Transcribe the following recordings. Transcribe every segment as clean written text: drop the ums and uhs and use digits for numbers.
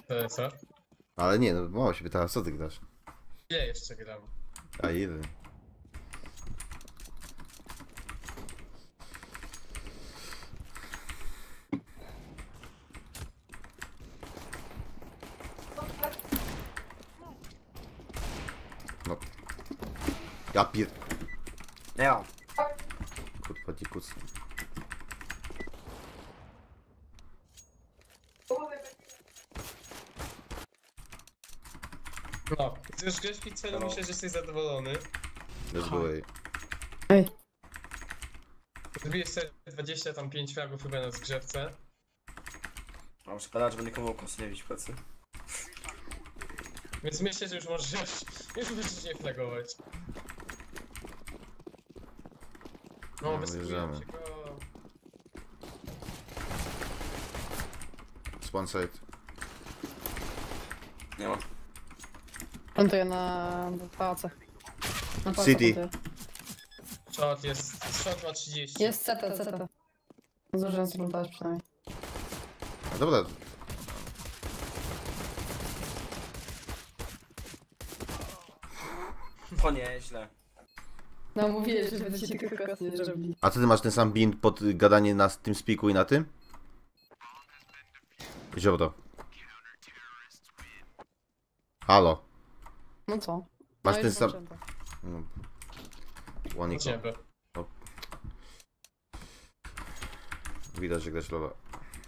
To co? Ale nie, no mało się pytała, co ty grasz? Gdzie jeszcze gram? A ile? No. Ja pier... Nie mam. Kurwa, dzikus. No, ty już grałeś w Pixelu, myślę, że jesteś zadowolony. Let's go away. Ej, Zrobiłeś sobie 25 fragów chyba na zgrzewce. Mam szkoda, że będę komu kosy nie bić plecy. Więc myślę, że już możesz nie flagować. No, No, wysypuję wjeżdżamy. się go. Spawn side. Nie ma. plantuję na pałace. Na pałace City. plantuję. Shot ma 30. Jest CT. Zdążyłem splantować przynajmniej. A dobra, To nieźle. No mówiłeś, że będziecie tylko kosy nie zrobili. a ty masz ten sam bind pod gadanie na tym spiku i na tym? Ziobro. Halo. No co? Masz No ten i sam... zobaczymy. No. Do Łaniko. ciebie. Widać, że grasz lola.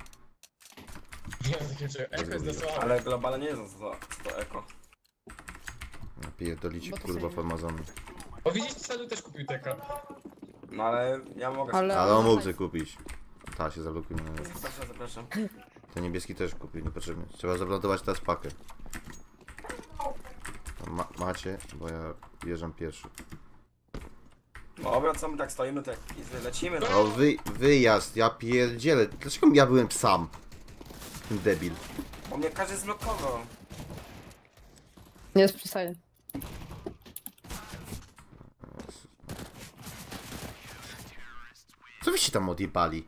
Ja takie, że eko jest dosłownie. Ale globalnie nie jest to eko. Pierdolicie Bo to kurwa sobie- farmazony. O widzisz, Celu też kupił teka. No ale ja mogę. Ale on mógł sobie kupić. Ta się zablokuje. Zapraszam. Ten niebieski też kupił, niepotrzebnie. Trzeba zablokować teraz pakę. Macie, bo ja wjeżdżam pierwszy. Dobra, co my tak stoimy, to jak lecimy, no. O, wyjazd, ja pierdzielę. Dlaczego ja byłem sam? Ten debil. Bo mnie każdy zblokował. Nie jest przystajny. Co wyście tam odjebali?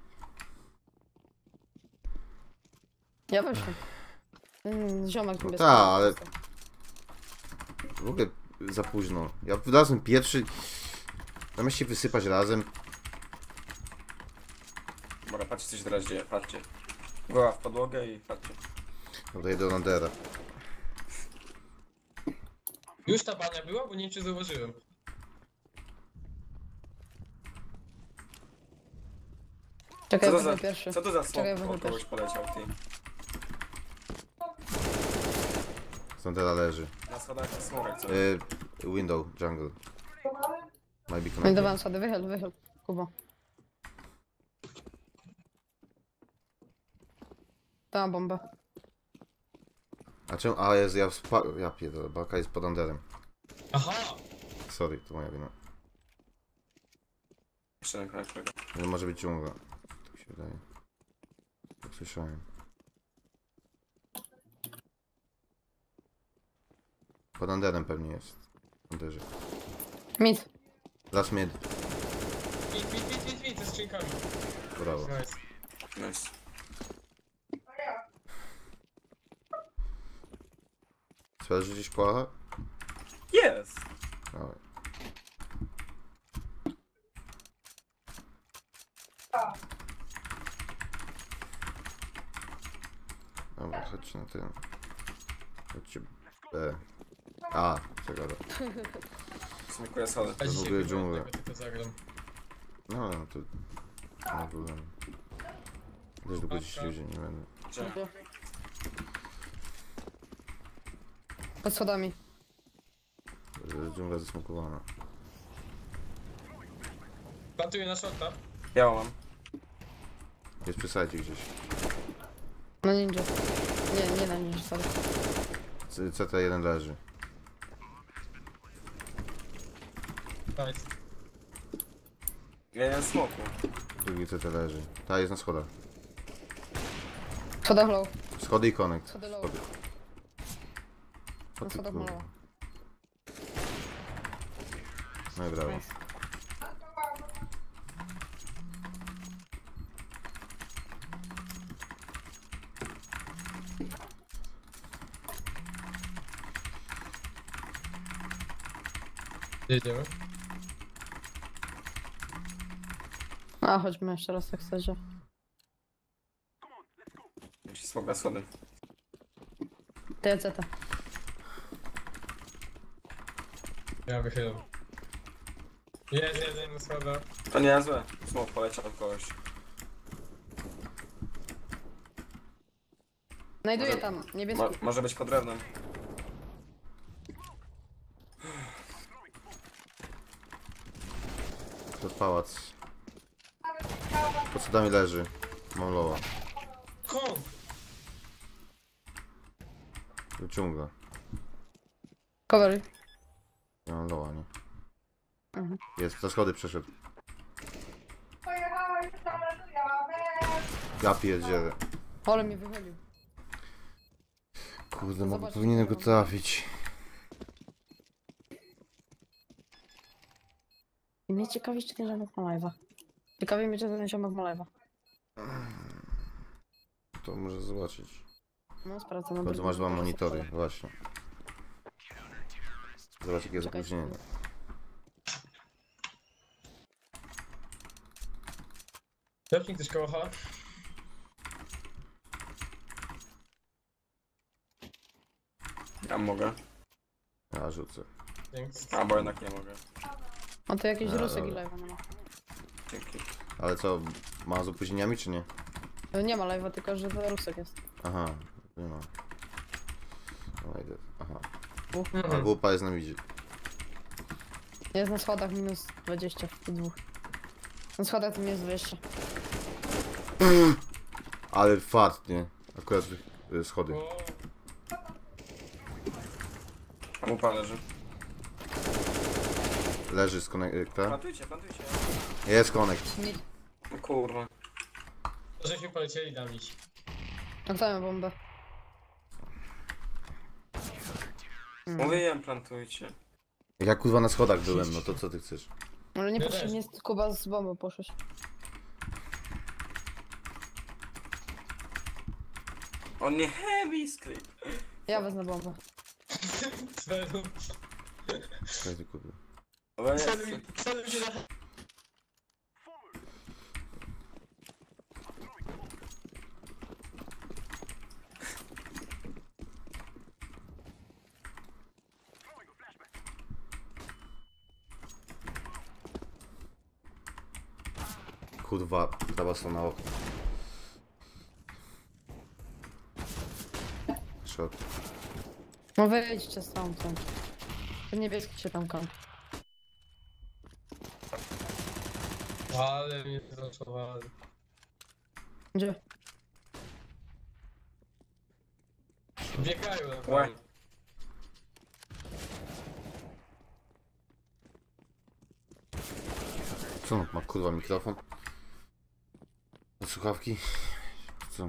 Ja weszłem. Ziomek No niebieski. tak, ale... W ogóle za późno. Ja razem pierwszy... Zamiast się wysypać razem... Dobra, patrzcie co się teraz dzieje, patrzcie. Głowa w podłogę i patrzcie. No to jedę do Nandera. Już ta bania była, bo nie wiem, czy zauważyłem. Czekaj, Co to wezmę za, pierwszy. co to za Czekaj, smok wezmę o kogoś pierwszy. poleciał, ty? Z Nandera leży. Na schodach jest smorek, co? Window, jungle. Might be No i connected. dawałem sobie, wychyl. Kuba. Dałam bombę. A czemu? A jest, ja pierdolę, baka jest pod Nanderem. Aha! Sorry, to moja wina. Jeszcze na koniec tego. Nie może być dżungla. Tak się wydaje. Tak słyszałem. Pod Nanderem pewnie jest. Nanderze. Mid. Last mid. Wid, ze skrzynkami. Brawo. Nice. Nice. Chcesz rzucić koła? Jest! Dawaj. Dobra, chodźcie na ten. Chodźcie B. A, czekaj. Smokuję schody. A w dzisiaj ogóle chyba dżungla. jednego tylko zagram. No, no to... Nie problem. Też długo dziś ludzie nie będę. Gdzie? Pod schodami. Dżungla zasmokowana. Plantuję na shorta. Ja mam. Jest przy sajcie gdzieś. Na ninja. Nie na ninja, sorry. CT1 leży. Nice. Ja nie mam smoku. Drugi CT leży. Ta jest na schodach. Schodach low. Schody i connect. Schody low. Schody. O Na ty schodach kurwa. malowa. No i brawo. Jedziemy. A, chodźmy jeszcze raz, jak chcecie. Musi smoga schody. TCT. Ja wychylam. Jest jeden na schodach. To niezłe. Smok poleciał od kogoś. Znajduję Może- tam, niebieski. Może być pod drewnem. To pałac. Pod schodami leży. Mam loła. Kąt! Wyciąga. Covery. Ja mam loła, nie? Mhm. Jest, za schody przeszedł. Ja pierdzielę. Ale mnie wychylił. Kurde, Zobacz, powinienem go co trafić. I mnie ciekawi, czy ten ziomek ma live'a. Ciekawi mnie, czy ten ziomek ma live'a. To może zobaczyć. No, sprawdzę na Bardzo masz dwa monitory, właśnie. Zobacz jakie jest Czekaj. opóźnienie. Lepnik ktoś koło H. Ja mogę. Ja rzucę. Dzięki. Albo jednak nie mogę. On to jakiś A, rusek i dobra. live'a nie ma. Dzięki. Ale co, ma z opóźnieniami czy nie? Nie ma live'a, tylko że to rusek jest. Aha, nie ma. No idę. Aha. A Mhm. wupa jest na midzie. Jest na schodach minus 20 i dwóch. Na schodach to minus 20. Ale fart, nie? Akurat schody. O, A mu pan leży. Leży z konekta. Plantujcie, plantujcie. Jest konekt. Mid. No kurwa. to żeśmy polecieli dam iść. Oddałem bombę. Mówiłem, plantujcie. Jak ja kurwa na schodach byłem, no to co ty chcesz? Ale nie Ja poszedł, też. nie Kuba z bombą poszłeś. On nie heavy script. Ja wezmę bombę. Cwelu. Czekaj ty kurde. Ale jest. Cwelu się na... Kurwa, prawa strona okna. Shot. No wyjdźcie stamtąd. Ten niebieski się tam kąpi. Ale mnie zaszowali. Gdzie? Biegają na Łe. prawo. Co on ma kurwa mikrofon? Na słuchawki? Co?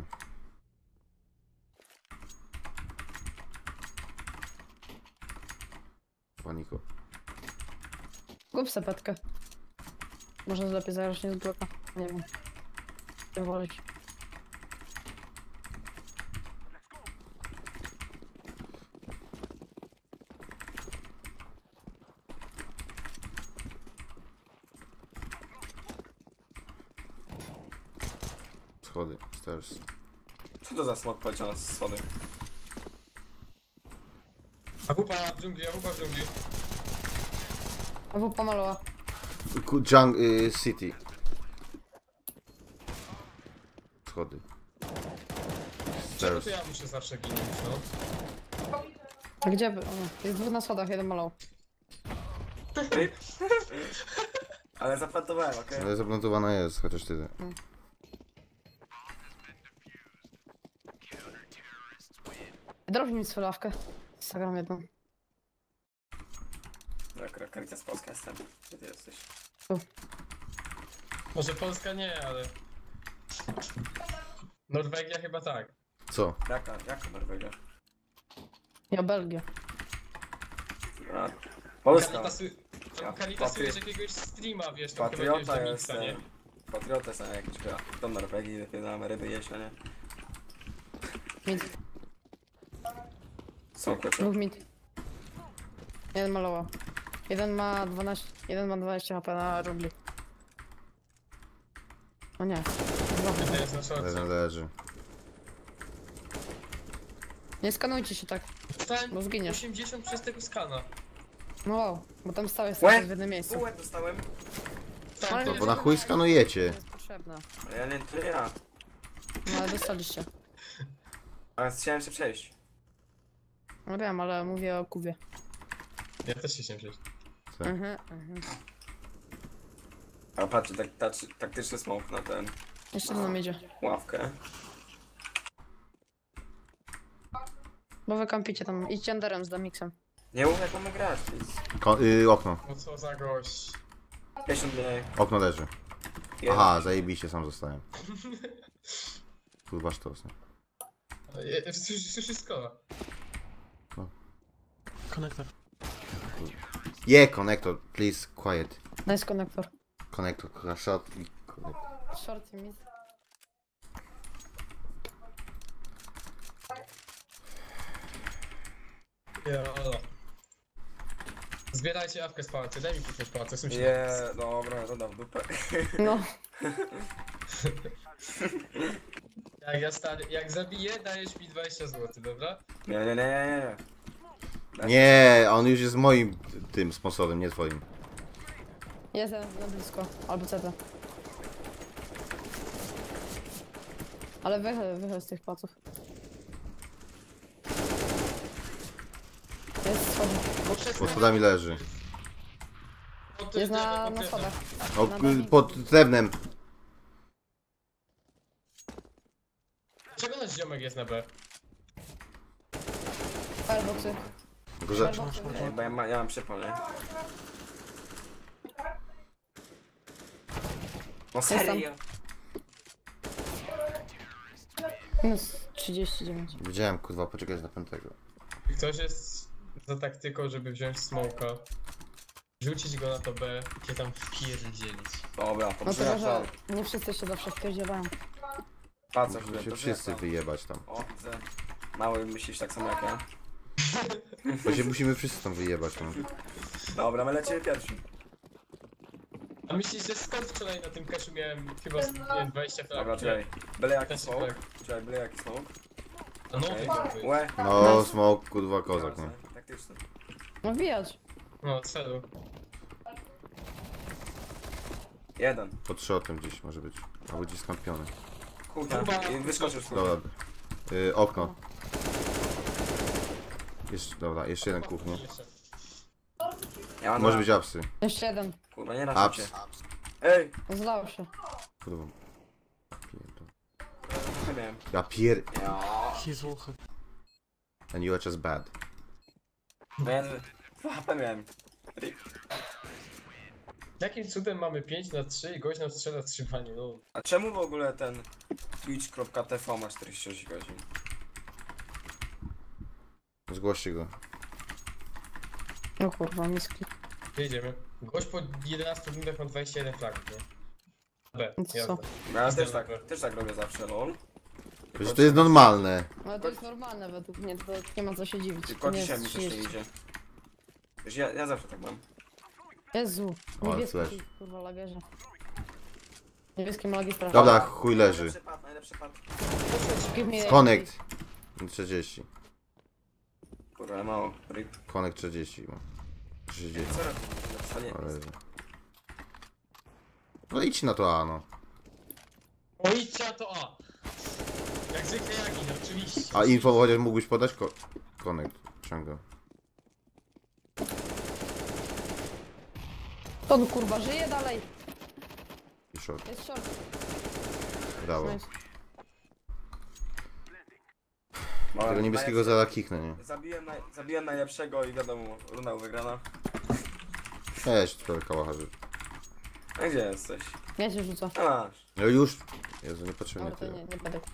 Paniko. Kup sepetkę. Może lepiej zarośnie z bloka. Nie wiem. Nie wolić. Schody, stairs. Co to za smok poleciał na schody? A pupa w dżungli, a pupa w dżungli. A wupa maloła. Jung City. Schody. Czemu Stairs. to ja muszę zawsze ginąć, no? A gdzie by? O, jest dwóch na schodach, jeden malował. Ale zaplantowałem, okej? Ale zaplantowana jest, chociaż tyle. Drobi mi swylawkę. Zagram jedną. Okay? Karita z Polska jestem. Gdzie ty jesteś? Może Polska nie, ale... Norwegia chyba tak. Co? Jaka Norwegia? Ja Belgię. A, Polska. Kalitasujesz jakiegoś streama, wiesz, tam chyba Patriota jakiegoś jestem. nie? Patriota jestem jakiś gra. Do Norwegii, napierdamy ryby jeść, a nie? Mid. Są klucze. Dwóch mid. Jeden malował. Jeden ma 12 HP na rubli. O nie. Dwa. To jest na szorcie. Jeden leży. Nie skanujcie się tak. Dostałem Bo zginiesz. 80 przez tego skana. No wow, bo tam stałeś Łe! w jednym miejscu. Bułę dostałem. Tam No to bo na chuj skanujecie. jest potrzebna. Ale ja nie, to nie ja. No ale dostaliście. Ale chciałem się przejść. No wiem, ale mówię o Kubie. Ja też się chciałem przejść. Tak. A patrzcie, taktyczny smoke na ten Jeszcze mną idzie. ławkę. Bo wy kampicie tam. Idźcie Enderem z Damixem. Nie mów jak mamy grać, please. Okno. No co za gość. 50 mniej. Okno leży. Jeden. Aha, zajebiście, sam zostałem. Kurwa sztos. Wszystko. Konektor. Yeah, connector, please, quiet. Nice konektor. Connector, shot i connector. Short i mid. Jolo. Zbierajcie awkę z pałacy, daj mi kupić pałacę, sąsiad. Dobra, to dam dupę. No. Jak zabiję, dajesz mi 20 zł, dobra? Nie. Nie, on już jest moim tym sponsorem, nie twoim. Jestem na blisko. Albo CT. Ale wychyl z tych paców. Jest schody. Pod schodami leży. Jest na schodach. O, Na drabince. pod drewnem. Czego nasz ziomek jest na B? Fireboxy. Tylko, że Nie, bo ja mam przypał, nie? No serio? Minus 39. wiedziałem, kurwa, poczekać na piątego. Ktoś jest za taktyką, żeby wziąć smoka, rzucić go na to B i się tam wpierdzielić. Dobra, to No przyjechał. to, że nie wszyscy się zawsze wpierdzielają. Patrz, Muszą się wszyscy wyjebać tam. O, widzę. Mały myślisz tak samo jak ja. Bo się musimy wszyscy tam wyjebać, no. Dobra, my lecimy pierwsi. A myślisz, że skąd wczoraj na tym cashu miałem chyba nie wiem, 20 frag? Dobra, czekaj. Byle jaki Też smoke. tak. Czekaj, byle jaki smoke. A no, Okej. okay. Łe. No, smoke, kurwa, kozak, no. Taktyczny. No wbijać. No, celu. Jeden. Pod shotem gdzieś może być. Albo gdzieś skampiony. Kurwa. Kurwa. I wyskoczył z Dobra. Okno. Dobra, jeszcze jeden kuchnie. Jeszcze. Ja mam Może na- być apsy. Jeszcze jeden. Kurwa, nie raz cię. Ups. Ej! Zlał się. Kurwa. Pierdol. Nie wiem. Ja pier... Ja. He's walking. And you are just bad. Miałem... 2 HP miałem. Jakim cudem mamy 5 na 3 i gość nam strzela 3 banie, no. A czemu w ogóle ten twitch.tv ma 48 godzin? Zgłoście go. No kurwa, miski. Jedziemy. Gość po 11 minutach ma 21 fragów, no. B, No to jazda. co? Ja też tak robię zawsze, lol. Przecież to jest normalne. No ale to jest normalne według mnie, to nie ma co się dziwić. Tylko To nie dzisiaj mi jest coś nie 30. idzie. Wiesz, ja zawsze tak mam. Jezu, O, niebieski flash. kurwa lagerze. Niebieskie malagi straszne. Dobra, chuj leży. Najlepszy pad. Give me Connect. 30. Kurwa, ale mało. Rip. Connect 40. No. 30. Co robisz? Napisanie. Ale... No idź na to A, no. O, idźcie to A! Jak zwykle Jagi, no oczywiście. A info chociaż mógłbyś podać? Connect. Ciągle. To kurwa, żyje dalej. I short. Jest short. Brawo. Nice. Tego niebieskiego zaraz kiknę, nie? Zabiłem najlepszego i wiadomo, runda wygrana. Cześć, człowiek kałacharzy. A gdzie jesteś? Ja się rzucę. A masz. No już. Jezu, nie patrzymy Ale na to tego. nie będę.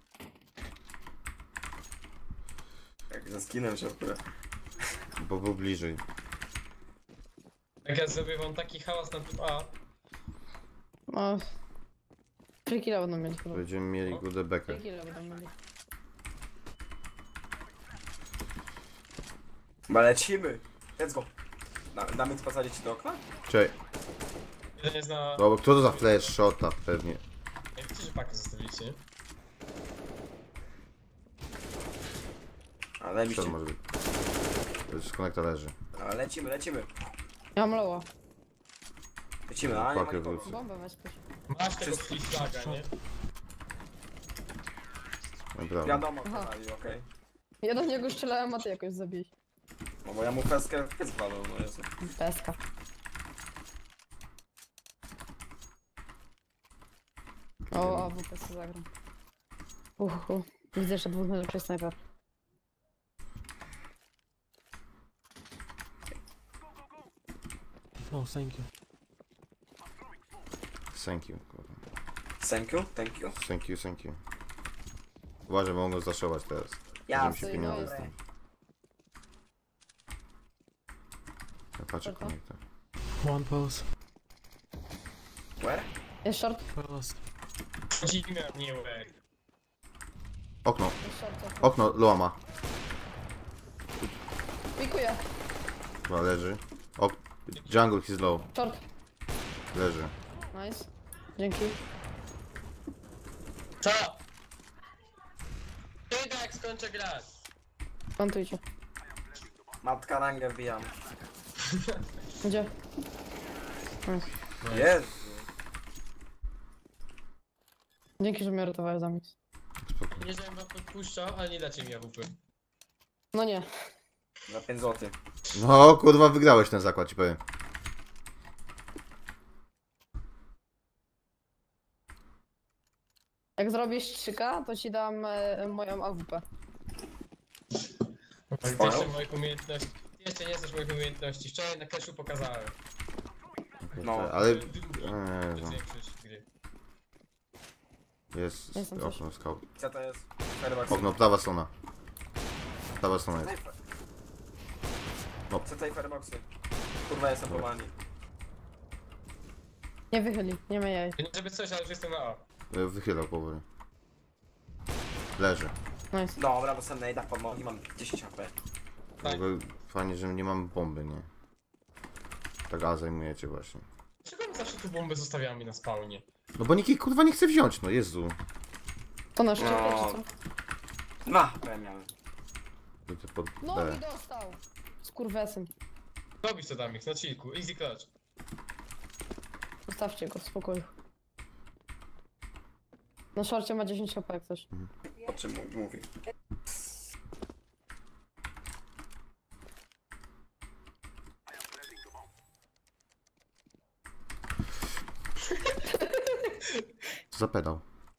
Jak ze skinem się akurat. Bo był bliżej. Jak ja zrobię wam taki hałas na tym A, No. 3 kilo będą mieli chyba. Będziemy mieli good bekę. 3 kilo będą mieli. Chyba lecimy. Let's go. Damy to posadzić do okna? Czekaj. Jeden jest na... No bo kto to za flash shota pewnie. Nie wiecie, że pakę zostawiliście, nie? Ale mi Co się... to może być? To już konekta leży. Ale lecimy, lecimy. Ja mam loła. Lecimy, a nie ma Pakę nikogo. wrócę. Bombę weź ktoś. Masz tego flaga, nie? Naprawdę. Wiadomo, Aha. kto okej. Ja do niego strzelałem, a ty jakoś zabiłeś. No bo ja mu peskę w piec walę, no Jezu. Peska. O, AWP sobie zagram. Widzę, że dwóch najlepszych snajper. Oh, thank you. Thank you. kurwa. Thank you, thank you. Thank you, thank you. Uważaj, mogą zaszować teraz. Ja Żeby się sobie pieniądze no, z tym. Ja patrzę Dobra. konekta. One pulse. Where? Jest short, Pulse. Dziwne mnie łek. Okno. jest short. Okno, Loa ma. Pikuję. Chyba leży. Jungle is low. Short. Leży. Nice. Dzięki. Co? Czekaj, jak skończę grać. Plantujcie. Matka rangę wbijam. Gdzie? Jezu. Dzięki, że mnie ratowałeś za mix. Spoko. Nie żebym wam podpuszczał, ale nie dacie mi AWP. No nie. Za 5 zł. No kurwa, wygrałeś ten zakład, ci powiem. Jak zrobisz 3K, to ci dam moją AWP. Ty jeszcze moich umiejętności. Ty jeszcze nie znasz moich umiejętności. Wczoraj na cashu pokazałem. No, Ale... To Jezu. większość gry. Jest Jestem coś. okno, scout. Co to jest? Firebox. Okno, prawa strona. Prawa strona jest. Co tutaj fireboxy? Kurwa, jestem pomalny. Nie wychyli, nie ma jaj. Nie żeby coś, ale już jestem na A. Wychylał powoli. Leży. Nice. Dobra, dostałem nade'a pod nogi, mam 10 HP. Tak. Fajnie, że nie mamy bomby, nie? Tak A zajmujecie właśnie. Dlaczego my zawsze tu bomby zostawiamy na spawnie? No bo nikt jej kurwa nie chce wziąć, no Jezu. To na szczypie, No. czy co? Na HP miałem. Idę pod No B. i dostał. Z kurwesem. Robisz to Damix, na chillku, easy clutch. Zostawcie go w spokoju. Na szorcie ma 10 HP jak coś. O czym mówi? Co za pedał?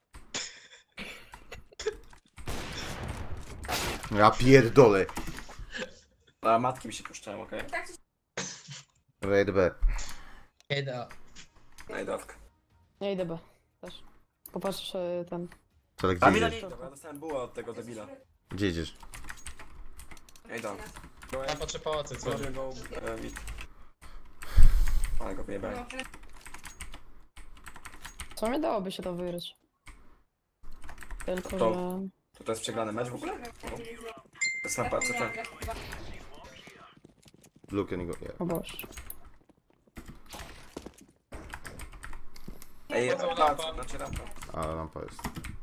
Ja pierdolę. A matki mi się puszczałem, okej? Raid B. Jedna. Najdowka. Ja idę B. Też. Popatrz ten. Co, ale A gdzie mi na idziesz? niej, dobra, dostałem bułę od tego debila. Gdzie idziesz? Ejda. Ja patrzę pałacy, co? Sorry, go, mit. Ale go wyjebałem. Co mi dałoby się to wygrać? Tylko, To- że... To jest przegrany mecz w ogóle? To jest mapa, co to? Look and go. Yeah. O Boże. Ej, Chodzą rampa, lampa. znaczy rampa. A, lampa jest.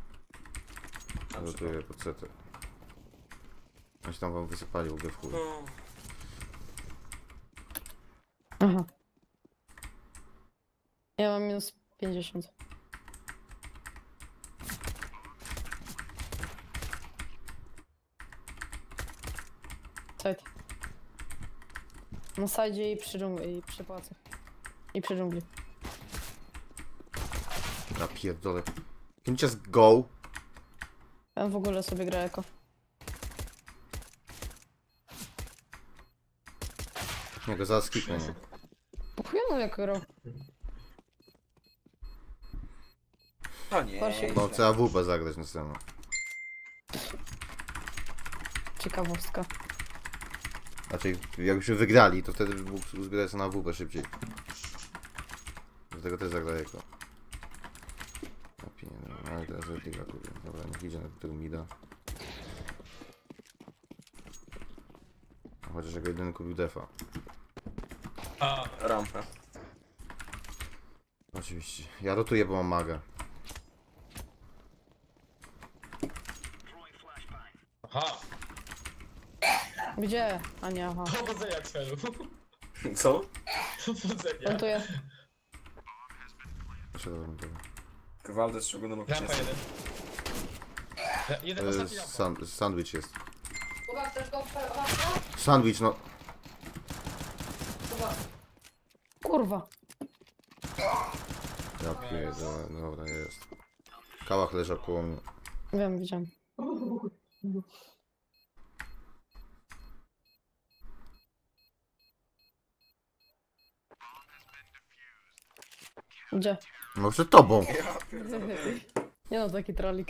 Rotuję pod setę. Oni się tam wam wysypali w chuj. No. Aha. Ja mam minus 50. Side. Na sajdzie i przy dżungli, i przy pałacu. I przy dżungli. Ja pierdolę. Can you just go? Ja w ogóle sobie gra jako. Nie, go zaraz kliknę, nie? Pochujano jak grał. To nie. Proszę. Bo chcę AWP zagrać następną. Ciekawostka. Znaczy, jakbyśmy wygrali, to wtedy by mógł zgrać na AWP szybciej. Dlatego też zagra jako. Ja pierdolę, ale teraz replika, kurde. Dobra, niech idzie na tego mida. Chociaż jego jedyny kupił defa. A, Rampę. Oczywiście. Ja rotuję, bo mam maga. aha. Gdzie? A nie, aha. Powodzenia, Cfelu. Co? Powodzenia. Plantuję. Jeszcze raz rotuję. Gwałt jest szczególnym Rampa okresie. jeden. Jeden ostatni rampa. Sandwich jest. Sandwich, no. Kurwa. Ja pierdolę, dobra, jest. Kałach leżał koło mnie. Wiem, widziałem. Gdzie? No przed tobą. Ja pierdolę. Nie no, taki trolik.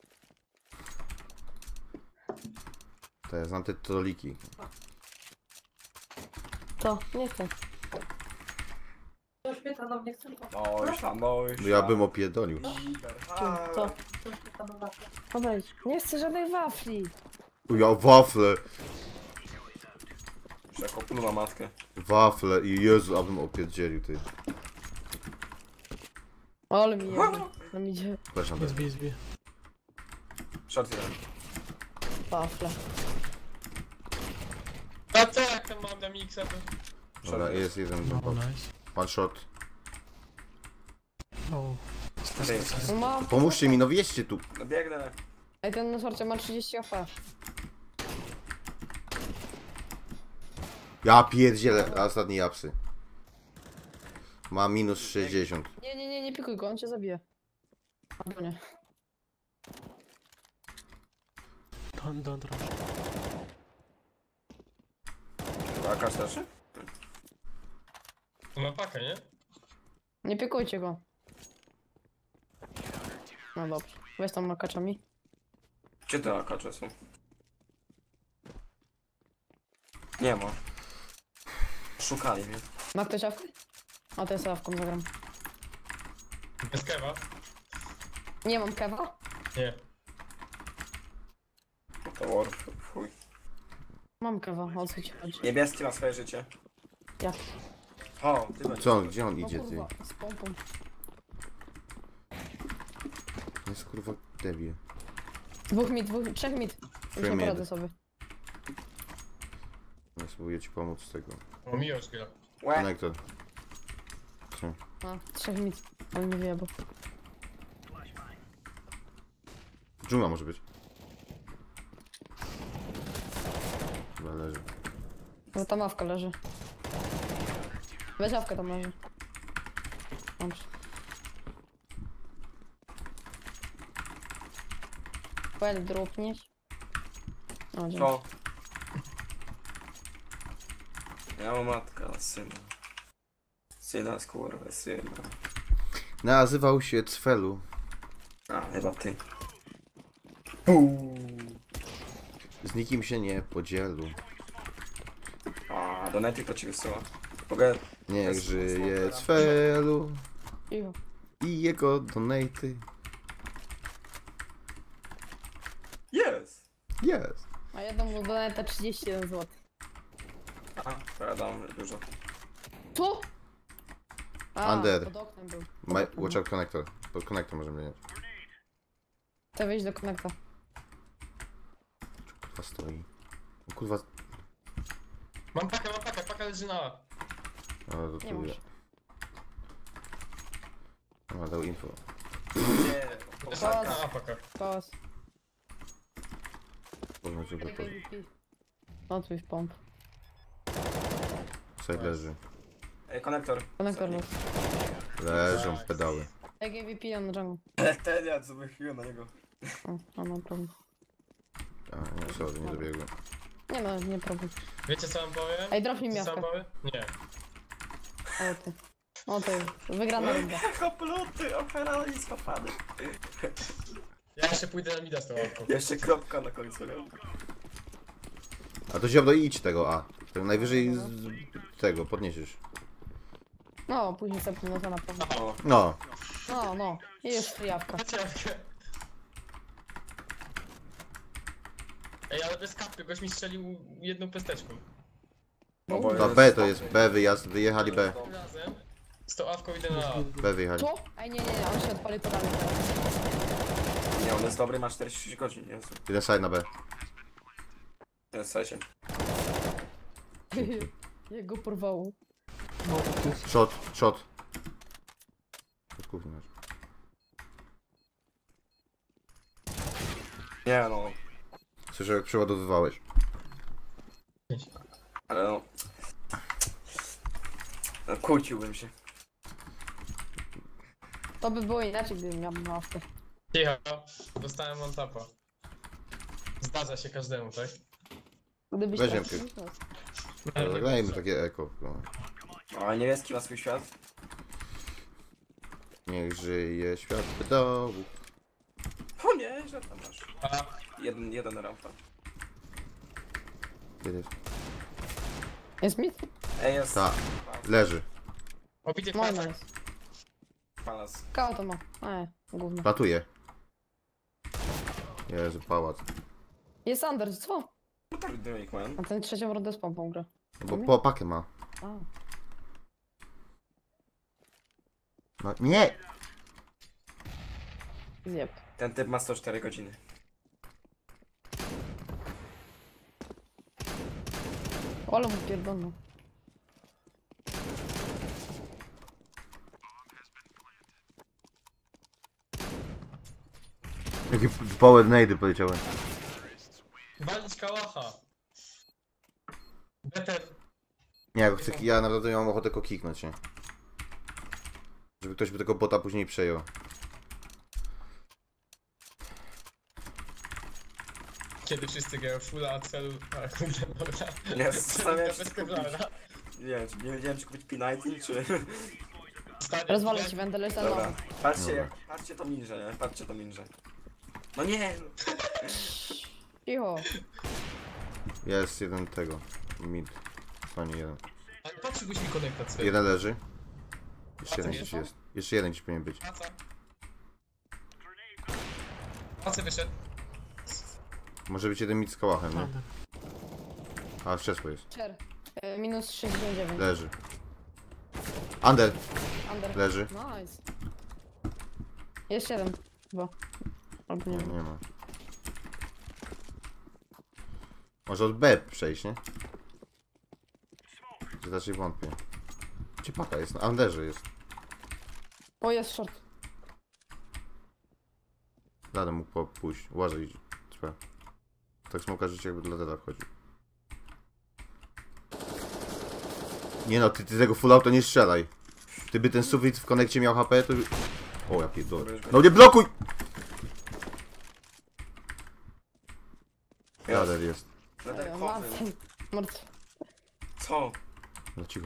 To ja znam te troliki. To, nie chcę. Oj, Ja bym opierdolił. To. No wejdź. Nie chcę żadnej wafli. Ja wafle. Jako pluma matkę. Wafle i Jezu, abym opierdzielił ty. Ale mi jedzie. No mi idzie Przepraszam, Jest B, jest B. Short jeden. wafle. A co jak tam mam na miksa? dobra, jest jeden. Oh, nice. One shot. Oh. No mam. Pomóżcie mi, no wieźcie tu. No biegnę. Ej, ten na sorcie ma 30 AP. Ja pierdzielę, a ostatni japsy. Ma minus 60. Nie pikuj go, on cię zabije. Albo nie. Don't rush. AK starszy? To ma pakę, nie? Nie pikujcie go. No dobrze. Weź tam makaczami. Gdzie te AK są? Nie ma. Szukali mnie. Ma ktoś awkę? A to jest awką, zagram. Bez kewa? Nie mam kewa? Nie. To warf. Chuj. Mam kewa, o co ci chodzi? Niebieski ma swoje życie. Ja. O, ty będziesz. Co on, gdzie on No idzie ty? kurwa, z pompą. Jest kurwa debil. Trzech mit. Już Three nie mid. poradzę sobie. Ja spróbuję ci pomóc z tego. O, Miłosz gra. Łe. Konektor. A, trzech mit. Ale nie wie, bo... Dżungla może być. Chyba leży. Bo tam awka leży. Weź awkę, tam leży. Dobrze. Well, dropniesz. O, dzięki. Co? Ja mam matka, syna. Syna z kurwa, syna. Nazywał się Cfelu. A, chyba ty. Z nikim się nie podzielu. A, donaty to ci wysyła. Mogę... Niech żyje Cfelu Cicho. i jego donaty. Jest! Jest. A jedną mu dodaję te 31 zł. A, to ja dam dużo. Co? A, Under. pod oknem był. Watch out connector. Pod konektor możemy mieć. Chcę wyjść do konekta. Kurwa stoi. O kurwa. Mam pakę, paka leży na A. O, to Nie masz. O, dał info. Nie, Leży na A paka. Pałac. Można cię gotowy. No tu jest pomp. Side leży. Ej, konektor. Konektor los. Leżą pedały. AGVP on jungle. Ten ja co wychyliłem na niego. O, no problem. A, nie, sorry, nie dobiegłem. Nie no, nie problem. Wiecie co wam powiem? Ej, drop mi Wiecie, co miawkę. wam powiem? Nie. O ty. O ty. Wygrana runda. Hopluty, operali skopany. Ja jeszcze pójdę na mida z tą łapką. Jeszcze kropka na końcu. Nie? A to ziobro idź tego A. To najwyżej z tego podniesiesz. No, później sobie no to na pewno. O, No. No. I jest jawka. Macie łapkę. Ej, ale bez kapy, goś mi strzelił jedną pesteczką. No bo Na B to jest, B wyjazd, wyjechali B. Razem. Z tą awką idę na A. B wyjechali. Co? Ej, nie, on się odpali podami teraz. Nie, on jest dobry, ma 46 godzin, Jezu. Jeden side na B. Jest w sensie. Jak go porwało. No, to jest... Shot. Od kuchni masz. Nie no, Słyszę jak przeładowywałeś. ale no. No, kłóciłbym się. To by było inaczej, gdybym miał mawkę. Cicho. Dostałem on tapa. Zdarza się każdemu, tak? Gdybyś Weźmiemy tak- ty. Ale zagrajmy takie eko. No. A niebieski ma swój świat? Niech żyje świat pedałów. O nie, że tam masz. A, Jeden rampa. Kiedy? Jest mit? Ej, jest. Ta, leży. obity Moja plecak. jest. Palas. Koło to ma. Gówno. Platuje. Jezu, pałac. Jest Under, co? No tak, Drake man. A ten trzecią rundę z pompą gra. Bo po pakę ma. A. No, nie! Zjeb. Ten typ ma 104 godziny. Ale mu pierdolno. Jakie power nade poleciały. Walić kałacha. Better. Nie, ja naprawdę nie mam ochotę go kiknąć, nie? Żeby ktoś by tego bota później przejął. Kiedy wszyscy grają fulla, a celu... A kurde, dobra. Nie, zastanawiam się, Bez kevlara. nie wiedziałem czy kupić P90 czy... Stary, Rozwalę ci będę lecę Dobra, nowy. patrzcie to ninja, nie? Patrzcie to ninja. No nie! Cicho. Jest jeden tego. Mid. Fajnie jeden. Ale patrz, byś mi konektat sobie. Jeden leży. Jeszcze A jeden co gdzieś jest? jest. Jeszcze jeden gdzieś powinien być. Paca. Paca wyszedł. Może być jeden mid z kałachem, nie? Under. A, krzesło jest. Czer. Minus 69. Leży. Under. Under. Leży. Nice. Jest 7. Chyba. Albo Nie, nie wiem. nie ma. Może od B przejść, nie? Czy raczej wątpię. Gdzie paka jest? Na Underze jest. O, jest short. Ladę mógł pójść. Uważaj. Trzeba. Tak smoka życie jakby dla Deda wchodził. Nie no, ty tego full auto nie strzelaj. Ty by ten sufit w konekcie miał HP, to... O, ja pierdolę. No nie blokuj! Lader jest. Będę kochał. Martwy. Co? No cicho.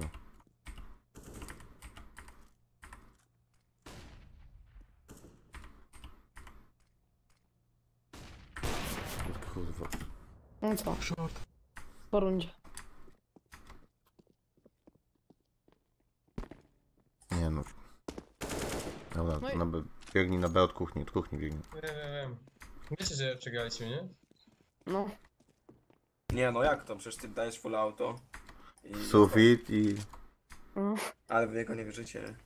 Kurwa. No co? Short. Po rundzie. Nie no. Dobra, No i- na B. Biegnij na B od kuchni biegnij. Wiem. Wiecie, że przegraliśmy, nie? No. Nie no jak to? Przecież ty dajesz full auto. I... Sufit i... No. Ale wy jego nie wierzycie.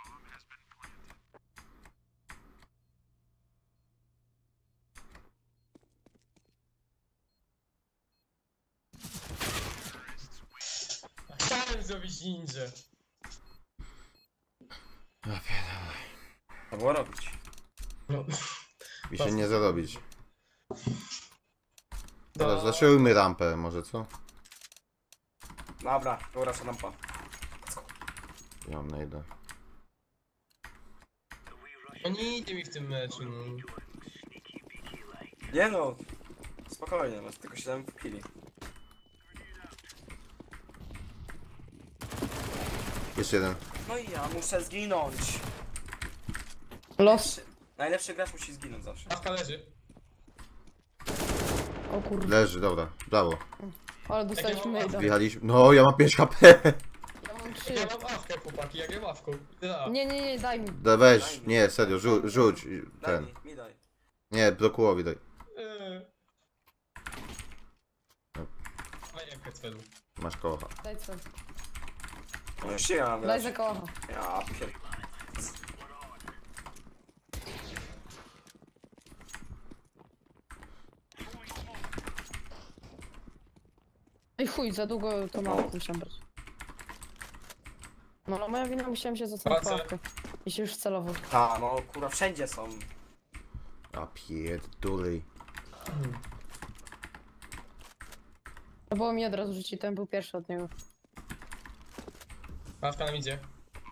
Chciałem zrobić ninja. To było robić. No. I się nie zarobić. Dobra, No. zaszyjmy rampę może, co? Dobra, dobra, lampa. Ja mam najdę. No nie idzie mi w tym meczu, no. Nie no. Spokojnie, masz tylko 7 killi. Jeszcze jeden. No i ja muszę zginąć. Los. Najlepszy gracz musi zginąć zawsze. Awka leży. O kurde. Leży, dobra. Brawo. Ale dostaliśmy Jakie maida. Wjechaliśmy. No, ja mam 5 HP. Ja mam 3. Ja mam awkę, chłopaki, ja gram awką. Da. Nie, daj mi. Da, weź, nie, serio, rzuć Daj ten. mi daj. Nie, blokułowi daj. Dawaj jemkę celu. Masz kocha. Daj cel. No już ja mam Daj grać. za kołacha. Ja pier... Ej chuj, za długo to mało musiałem brać. No moja wina, musiałem się zostawić Pracę. kołachkę. I się już celowo. Ta, no kurwa, wszędzie są. A pierdolej. To było mi od razu rzucić, ten był pierwszy od niego. Ławka nam idzie.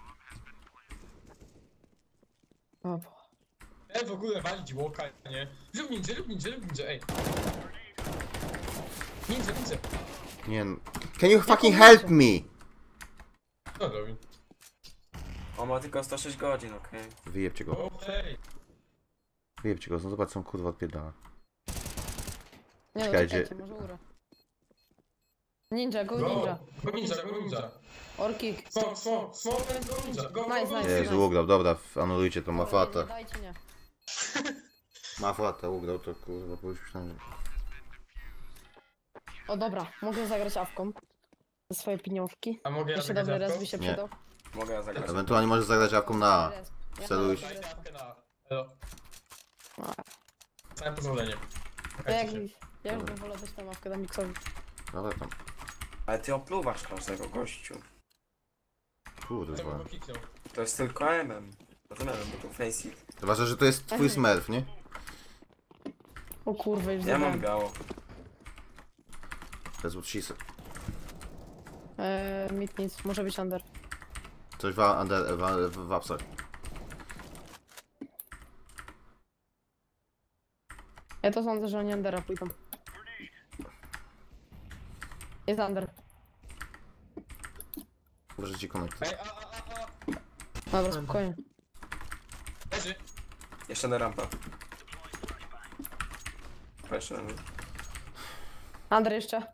O, bo. W ogóle walić łoka, nie? Rób ninja, ej. Ninja. Nie no. Can you fucking help me? Co robi? On ma tylko 106 godzin, okej. Wyjebcie go. Okej. Wyjebcie go, no zobacz co on kurwa odpierdala. Nie no, Czekajcie. czekajcie, może urę. Ninja, go Go ninja. ninja. Orkik. Smoke, go ninja. Go. Nice. Jezu, ugrał, dobra, anulujcie to, Mafata. Nie, dajcie nie. Mafata ugrał to kurwa, bo już myślałem, że... O dobra, mogę zagrać awką. Za swoje pieniążki. A mogę ja Jeszcze zagrać dobry raz jabłko? by się Nie. przydał. Mogę ja zagrać. Ewentualnie możesz zagrać awką na A. Ja Celuj. mam Dajcie respa. jabłkę na... Elo. A, Całe pozwolenie. to jak, Czekajcie się. ja już bym wolał dać tą awkę na miksowi. Dobra tam. Ale ty opluwasz każdego gościu. To bym Kurwa. go kliknął. To jest tylko MM. To ten MM, bo to face it. Zwłaszcza, że to jest twój smurf, nie? O kurwa, już Ja mam zabrałem. biało. To jest what she said. Mid nic, może być under. Coś w apsach. Ja to sądzę, że oni undera pójdą. Jest under. Możecie konekty. Ej, Dobra, spokojnie. leży. Jeszcze na rampa. Jeszcze na rampa. Under jeszcze.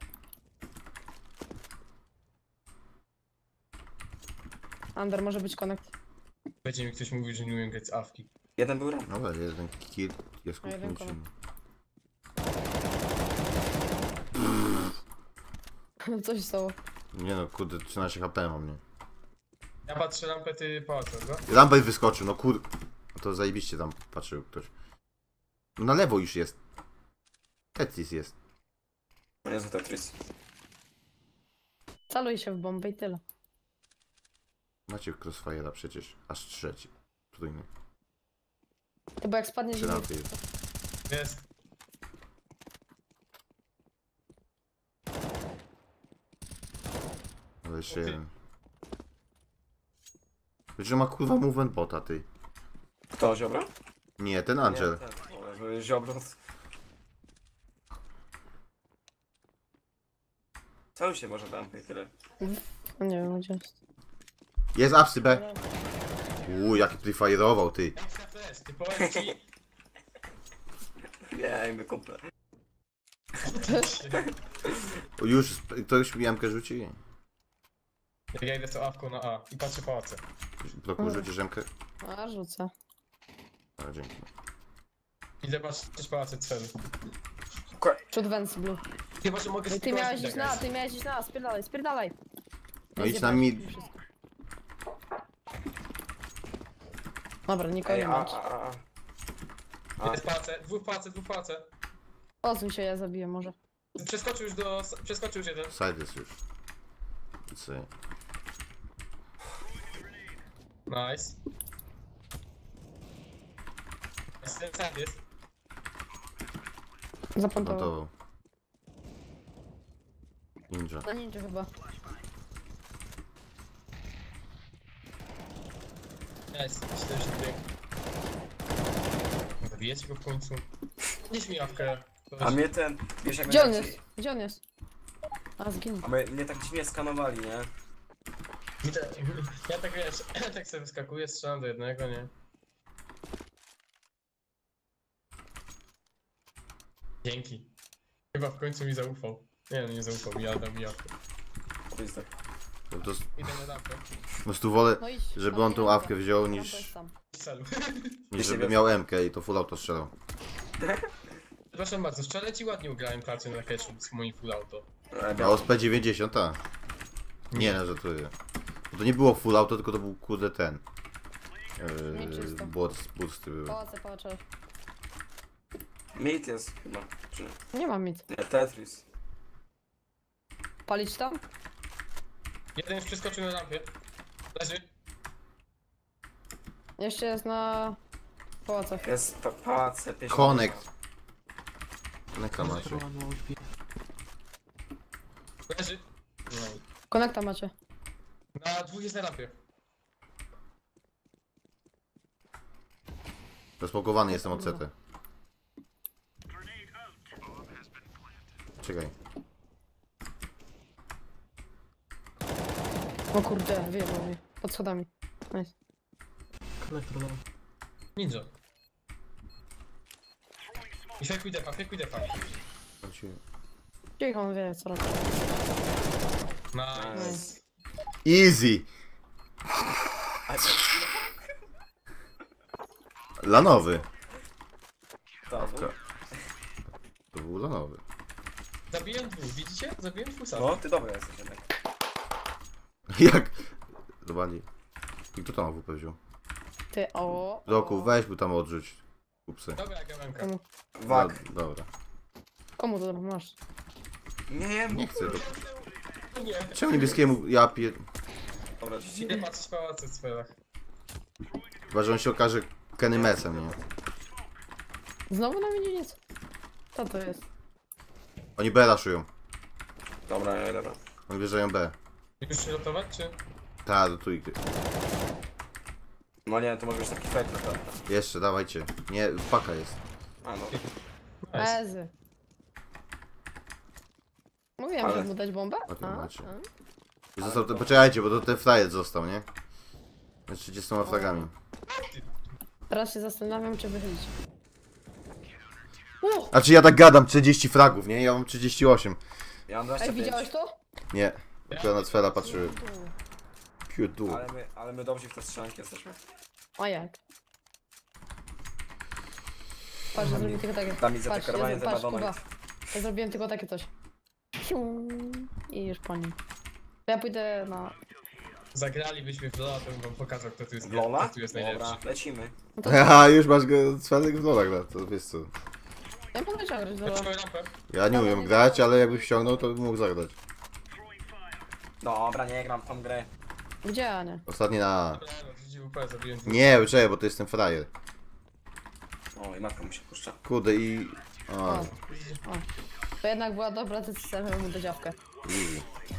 Under może być connect. Będzie mi ktoś mówił, że nie umiem grać z awki. Jeden był rampa. Dobra, jeden kill jest A jeden kuchniczy. Coś stało. Nie no, kurde, 13 HP mam, nie? Ja patrzę lampę, ty pałacu, go? Lampej wyskoczył, no kur... To zajebiście tam patrzył ktoś. No na lewo już jest. Tetris jest. To nie jest Tetris. Caluj się w bombę i tyle. Macie Crossfire'a przecież. Aż trzeci. Trójny. Chyba jak spadnie Trzy z lampy jest. Jest. Ale jeszcze jeden. Wiesz, że ma kurwa movement bota, ty. Kto, Ziobro? Nie, ten Angel. Nie, ten. O, żeby Ziobro... Co się może rampy i tyle. Nie wiem, gdzie jest. Jest apsy B. Jaki prefire'ował, ty. Jak na flash, ty powiem ci... Nie, jakby kumple. Już ktoś mi jamkę rzuci? Ja idę z tą awką na A i patrzę pałace. Bloku rzucisz jamkę? A, rzucę. A, dzięki. Idę patrzeć pałace celu. Przed Vents Blue. Chyba, że mogę Ty spikować miałeś iść widać. na, ty miałeś iść na, spierdalaj, spierdalaj. No idź na mid. Dobra, nikogo Ej, nie ma. A. Jest pałace, dwóch pałace. Odsuń się, ja zabiję może. Przeskoczył już jeden. Side jest już. C. Nice. Ten side jest. Zapontował. Plantował. Ninja. Na ninja chyba. Nice, myślę, że bieg. Zabijecie go w końcu. Nieś mi awkę. A mnie ten... Wiesz jak Gdzie on mnie jest? Gdzie on jest? A, zginął. A mnie tak dziwnie skanowali, nie? Ja tak wiesz, tak sobie wyskakuję, strzelam do jednego, nie? Dzięki. Chyba w końcu mi zaufał. Nie, no nie zaufał mi, ale dał mi awkę. Pizda. No to Idę na lampę. po prostu wolę, No idź. żeby on tą awkę wziął Rampa niż, jest tam. W celu. niż żeby miał MK i to full auto strzelał. Przepraszam bardzo, wczoraj ci ładnie ugrałem pracę na catchu z moim full auto. Na OSP-90, tak. Nie, no żartuję. Bo to nie było full auto, tylko to był kurde ten. Nieczysto. Bursty były. Patrzę. Mit jest chyba. Czy... Nie mam nic. Nie, Tetris. Palić tam? Jeden już przeskoczył na lampie. Leży. Jeszcze jest na pałacach. Jest pałac 50. Connect. Konekta macie. Konektor ładnie odbije. Leży. No. Konekta macie. Na dwóch jest na lampie. Rozpakowany jestem od CT. Czekaj. O kurde, wyjebał mnie. Pod schodami. Nice. Konektor dał. Ninja. I fake defa. Cicho, on wie co robi. Nice. Easy! Lanowy. Tak, To był lanowy. Zabiłem dwóch, widzicie? Zabiłem dwóch sam. no ty dobry jesteś jednak. Jak? Zobaczcie. I kto tam WP wziął? Ty, o. Roku, weź mu tam odrzuć. Kupsy. Dobra, gamełka. Komu? Wak. Dobra. Komu to masz? Nie chcę. Nie. Czemu niebieskiemu ja pier... Dobra, Idę patrzeć pałace w sferach. Chyba, że on się okaże Kenny Messem, nie? Znowu na mnie nic. Co to jest? Oni B raszują. Dobra, nie, dobra. Oni wjeżdżają B. Już się gotować, czy? Ta, do trójki. No nie, to może być taki fake naprawdę. Jeszcze, dawajcie. Nie, paka jest. A no. Nice. Ezy. Mówiłem, Ale- żeby mu dać bombę? A ty macie. a. Został, poczekajcie, bo to ten frajer został, nie? Z 30 fragami. Teraz się zastanawiam, czy wychylić. O! A czy ja tak gadam, 40 fragów, nie? Ja mam 38. Ja mam Ej, 25. widziałeś to? Nie. Dopiero na sfera patrzyłem. Piu. Ale my dobrze w te strzelanki jesteśmy. A jak? Patrz, ja zrobiłem tylko takie. Tam widzę te Patrz, karwanie patrz, za Kuba. Ja zrobiłem tylko takie coś. Siu. I już po nim. To ja pójdę na... Zagralibyśmy w Lola, to bym wam pokazał, kto tu jest, Lola? kto tu jest najlepszy. Dobra, lecimy. No to Haha, już masz go cwelek w lolach, no, to wiesz co. ja mogę zagrać do... Zatrzymaj lampę. Ja nie umiem grać, ale jakbyś ściągnął, to bym mógł zagrać. Dobra, nie gram w tą grę. Gdzie, Ania? Ostatni na A. Dobra, no, GGWP zabiłem dwóch. Nie, czekaj, bo to jest ten frajer. O, i matka mu się puszcza. Kurde i... O. O, O. To jednak była dobra decyzja, żeby mu dać awkę. easy.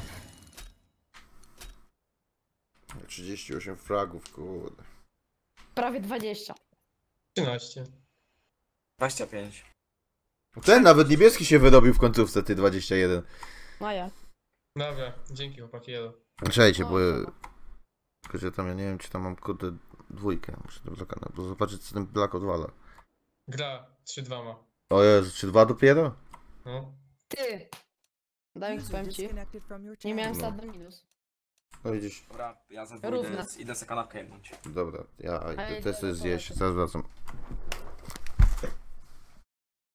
38 fragów, kurde. Prawie 20. 13. 25. Ten nawet niebieski się wyrobił w końcówce, ty 21. No ja. Dobra, dzięki chłopaki, jelo. Czekajcie, bo... No, Tylko, że tam ja nie wiem, czy tam mam kurde dwójkę. Muszę to zakanać, bo zobaczyć, co ten Black odwala. Gra 3-2 ma. O Jezu, czy 2 dopiero? No. Ty! Daj mi powiem ci. Nie miałem start na minus. No widzisz. Dobra, ja za Równe. idę sobie kanapkę jednąć. Dobra, ja A ja idę też idę coś do zjeść, toalety. zaraz wracam.